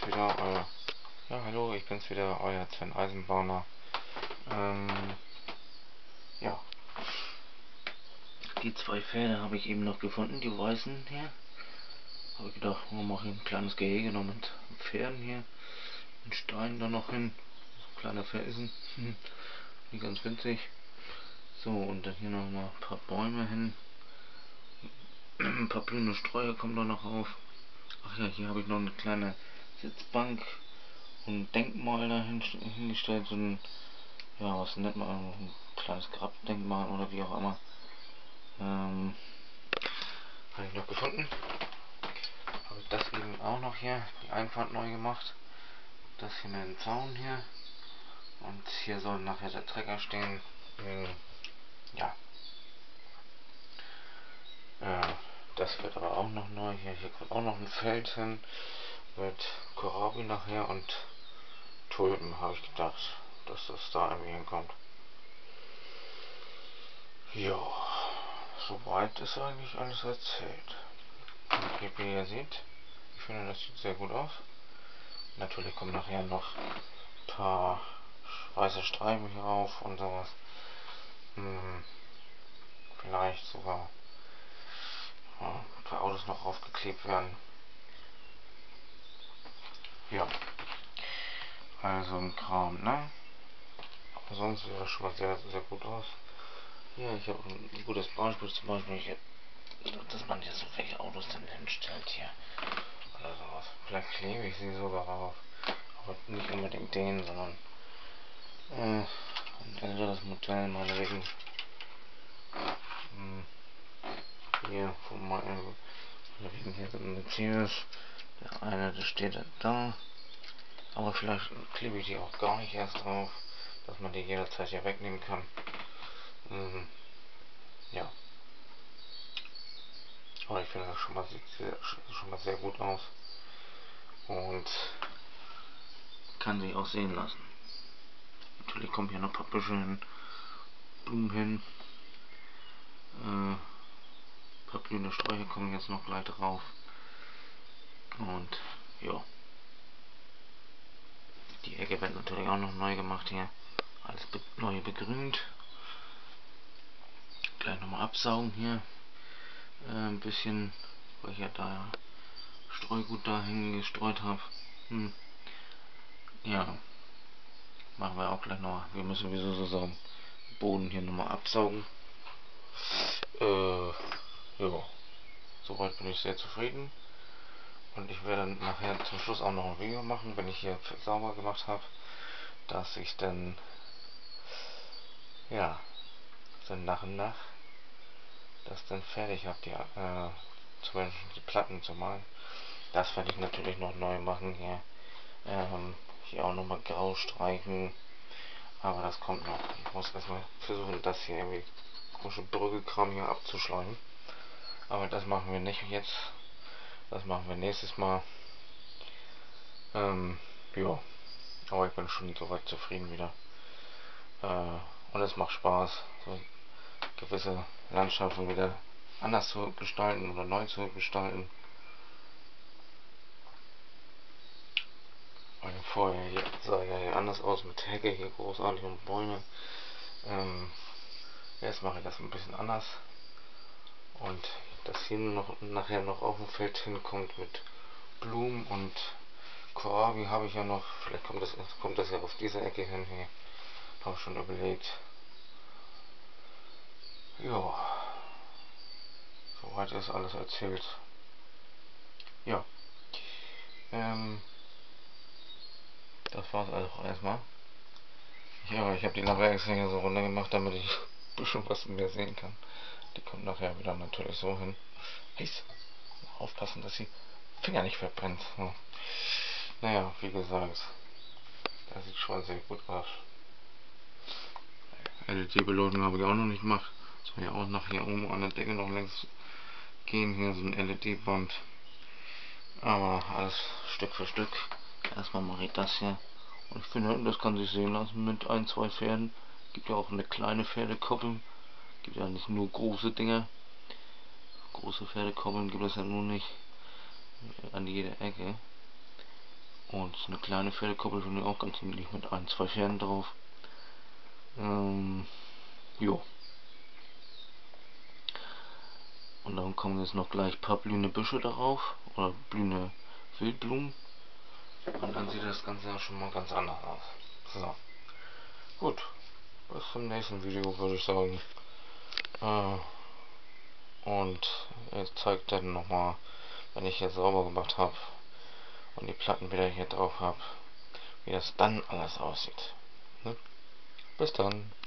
wieder, ja, hallo, ich bin's wieder, euer Sven Eisenbahner. Ja, die zwei Pferde habe ich eben noch gefunden, die weißen hier. Habe ich gedacht, wir machen ein kleines Gehege noch mit Pferden hier. Ein Stein da noch hin, so kleiner Felsen, nicht ganz winzig. So, und dann hier noch mal ein paar Bäume hin. Ein paar blühende Sträucher kommen da noch auf. Ach ja, hier habe ich noch eine kleine Sitzbank und ein Denkmal da hingestellt. So ein, ja, was nennt man, ein kleines Grabdenkmal oder wie auch immer. Habe ich noch gefunden. Habe ich das eben auch noch hier, die Einfahrt neu gemacht. Das hier mit dem Zaun hier. Und hier soll nachher der Trecker stehen. Ja. Das wird aber auch noch neu. Hier kommt auch noch ein Feld hin. Mit Kohlrabi nachher und Tulpen, habe ich gedacht, dass das da irgendwie hinkommt. Ja, soweit ist eigentlich alles erzählt. Und wie ihr seht, ich finde, das sieht sehr gut aus. Natürlich kommen nachher noch ein paar weiße Streifen hier rauf und sowas. Vielleicht sogar ein paar Autos noch aufgeklebt werden. Ja, also ein Kram, ne? Aber sonst sieht das schon mal sehr, sehr gut aus. Ja, ich habe ein gutes Beispiel, zum Beispiel hier, dass man hier so welche Autos dann hinstellt hier. Oder sowas. Vielleicht klebe ich sie sogar auf. Aber nicht unbedingt den, sondern ein älteres Modell meinetwegen. Hier von meinem, hier so ein Mercedes. Der eine, der steht da. Aber vielleicht klebe ich die auch gar nicht erst drauf, dass man die jederzeit hier wegnehmen kann. Ja. Aber ich finde, das sieht schon mal sehr gut aus. Und kann sich auch sehen lassen. Natürlich kommen hier noch ein paar Büsche hin, Blumen hin. Ein paar blühende Sträucher kommen jetzt noch gleich drauf. Und ja. Die Ecke wird natürlich auch noch neu gemacht hier. Alles neu begrünt. Gleich nochmal absaugen hier. Ein bisschen, weil ich ja da Streugut da hingestreut habe. Ja. Machen wir auch gleich noch. Wir müssen sowieso so sagen, Boden hier nochmal absaugen. Ja. Soweit bin ich sehr zufrieden. Und ich werde nachher zum Schluss auch noch ein Video machen, wenn ich hier sauber gemacht habe, dass ich dann, ja, dann nach und nach das dann fertig habe, zum Beispiel die Platten zu malen. Das werde ich natürlich noch neu machen hier. Hier auch nochmal grau streichen. Aber das kommt noch. Ich muss erstmal versuchen, das hier irgendwie komische Brüggelkram hier abzuschleimen. Aber das machen wir nicht jetzt. Das machen wir nächstes Mal. Ja. Aber ich bin schon soweit zufrieden wieder. Und es macht Spaß, so gewisse Landschaften wieder anders zu gestalten oder neu zu gestalten. Weil vorher hier sah ja hier anders aus mit Hecke hier großartig und Bäume. Jetzt mache ich das ein bisschen anders. Und dass hier nachher noch auf dem Feld hinkommt mit Blumen und Kohlrabi habe ich ja noch. Vielleicht kommt das ja auf diese Ecke hin hier. Habe ich schon überlegt. Ja, soweit ist alles erzählt. Ja, das war's also erstmal. Ja, ich habe die Lampe extra hier so runter gemacht, damit ich ein bisschen was mehr sehen kann. Die kommt nachher wieder natürlich so hin. Heiß. Aufpassen, dass die Finger nicht verbrennt. Hm. Naja, wie gesagt, das sieht schon sehr gut aus. LED-Beleuchtung habe ich auch noch nicht gemacht. Soll ja auch nachher oben an der Decke noch längs gehen. Hier so ein LED-Band. Aber alles Stück für Stück. Erstmal mache ich das hier. Und ich finde, das kann sich sehen lassen mit ein, zwei Pferden. Gibt ja auch eine kleine Pferdekoppel. Gibt ja nicht nur große Dinger. Große Pferdekoppeln gibt es ja nur nicht an jeder Ecke. Und eine kleine Pferdekuppel finde ich auch ganz niedlich mit ein, zwei Pferden drauf. Jo. Und dann kommen jetzt noch gleich ein paar blühende Büsche darauf. Oder blühende Wildblumen. Und dann sieht das Ganze ja schon mal ganz anders aus. So. Gut. Bis zum nächsten Video, würde ich sagen. Und ich zeige dann nochmal, wenn ich hier sauber gemacht habe und die Platten wieder hier drauf habe, wie das dann alles aussieht. Ne? Bis dann.